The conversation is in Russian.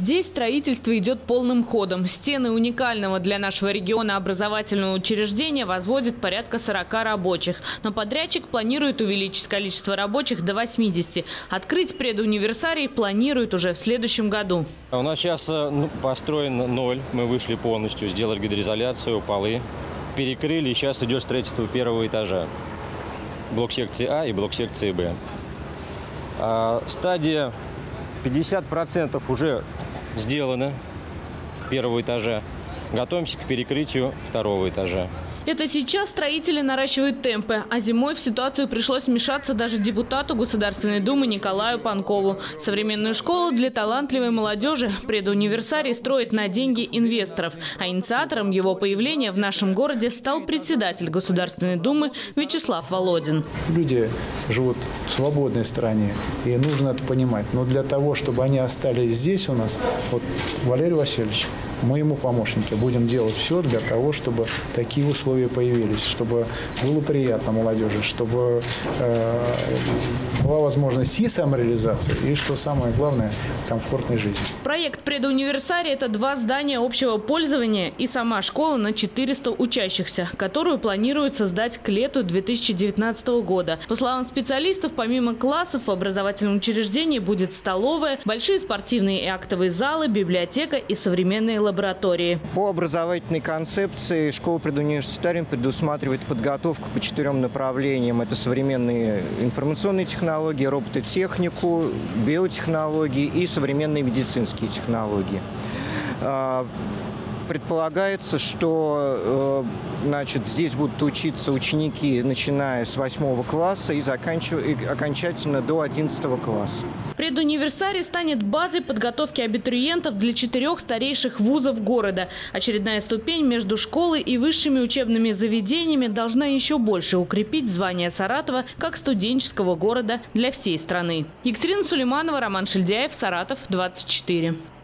Здесь строительство идет полным ходом. Стены уникального для нашего региона образовательного учреждения возводит порядка 40 рабочих. Но подрядчик планирует увеличить количество рабочих до 80. Открыть предуниверсарий планирует уже в следующем году. У нас сейчас построен 0. Мы вышли полностью, сделали гидроизоляцию, полы, перекрыли. И сейчас идет строительство первого этажа. Блок секции А и блок секции Б. Стадия 50% уже сделано первого этажа. Готовимся к перекрытию второго этажа. Это сейчас строители наращивают темпы, а зимой в ситуацию пришлось вмешаться даже депутату Государственной Думы Николаю Панкову. Современную школу для талантливой молодежи предуниверсарий строит на деньги инвесторов. А инициатором его появления в нашем городе стал председатель Государственной Думы Вячеслав Володин. Люди живут в свободной стране, и нужно это понимать. Но для того, чтобы они остались здесь у нас, вот Валерий Васильевич, мы ему помощники, будем делать все для того, чтобы такие условия появились, чтобы было приятно молодежи, чтобы была возможность и самореализации, и, что самое главное, комфортной жизни. Проект предуниверсария – это 2 здания общего пользования и сама школа на 400 учащихся, которую планируют создать к лету 2019 года. По словам специалистов, помимо классов в образовательном учреждении будет столовая, большие спортивные и актовые залы, библиотека и современные лаборатории. По образовательной концепции школа предуниверситариум предусматривает подготовку по 4 направлениям. Это современные информационные технологии, робототехнику, биотехнологии и современные медицинские технологии. Предполагается, что здесь будут учиться ученики, начиная с 8 класса и окончательно до 11 класса. Предуниверсарий станет базой подготовки абитуриентов для 4 старейших вузов города. Очередная ступень между школой и высшими учебными заведениями должна еще больше укрепить звание Саратова как студенческого города для всей страны. Екатерина Сулейманова, Роман Шильдяев, Саратов, 24.